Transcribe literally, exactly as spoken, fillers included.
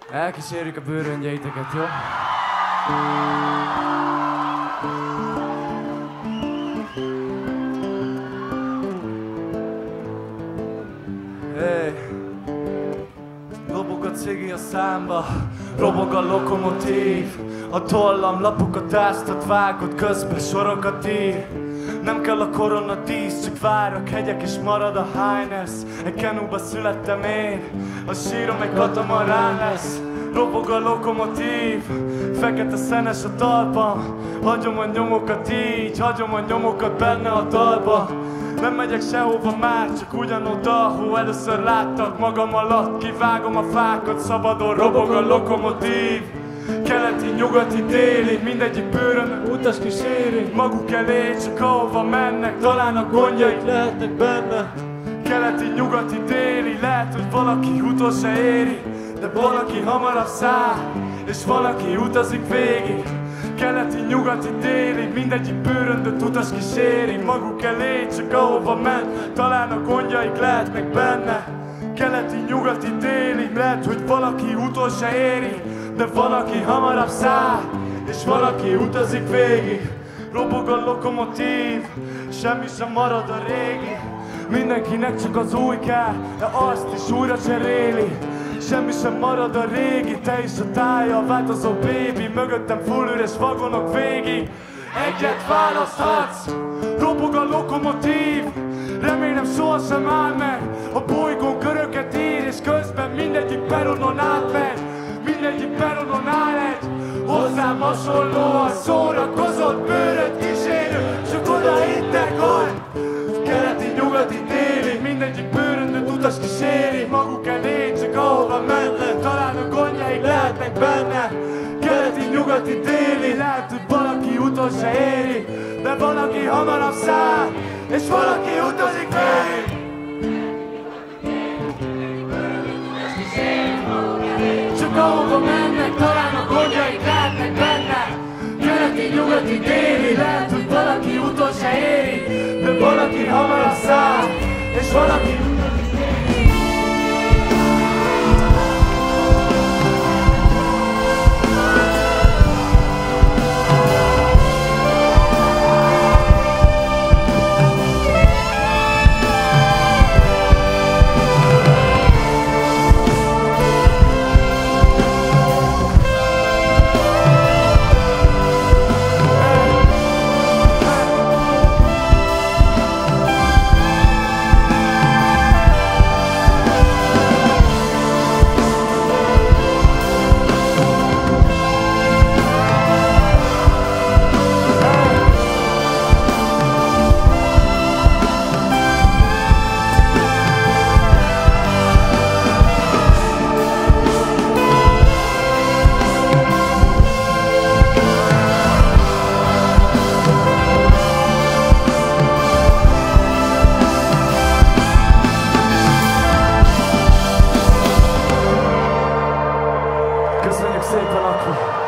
Elkísérjük a bőröngyeiteket, jó? Hey. Lobog a cigi a számba, robog a lokomotív. A tollam lapokat áztat, vágod, közben sorokat ír. Nem kell a koronadísz, csak várok hegyek és marad a Highness. Egy kenúba születtem én, a sírom egy katamarán lesz. Robog a lokomotív, fekete szenes a talpam. Hagyom a nyomokat így, hagyom a nyomokat benne a dalba. Nem megyek sehova már, csak ugyanoda, ahol először láttak magam alatt. Kivágom a fákat, szabadon robog a lokomotív. Keleti, nyugati, déli, mindegyik bőrön utas kíséri. Maguk elé, csak ahova mennek, talán a gondjaik lehetnek benne. Keleti, nyugati, déli, lehet, hogy valaki utol se éri, de valaki hamarabb száll, és valaki utazik végig. Keleti, nyugati, déli, mindegyik bőröndöt utas kíséri. Maguk elé, csak ahova ment, talán a gondjaik lehetnek benne. Keleti, nyugati, déli, lehet, hogy valaki utol se éri, de valaki hamarabb száll, és valaki utazik végig. Robog a lokomotív, semmi sem marad a régi. Mindenkinek csak az új kell, de azt is újra cseréli. Semmi sem marad a régi, te is a tája, a változó baby. Mögöttem full üres vagonok végig. Egyet választhatsz, robog a lokomotív. Remélem sohasem áll meg, a bolygón köröket ír, és közben mindegyik peronon átmegy. Mindegyik peronon áll egy hozzám hasonlóan szórakozott bőröt kísérő, csak oda hittek, hogy keleti, nyugati, déli, mindegyik bőröndöt utas kíséri. Maguk elé, csak ahova mennek, talán a gondjaik lehetnek benne. Keleti, nyugati, déli, lehet, hogy valaki utol se éri, de valaki hamarabb száll, és valaki utazik végig. Csak ahova mennek, talán a gondjaik lehetnek benne. Keleti, nyugati, déli, lehet, hogy valaki utol se éri, de valaki hamarabb száll, és valaki utazik végig. Köszönjük szépen akkor!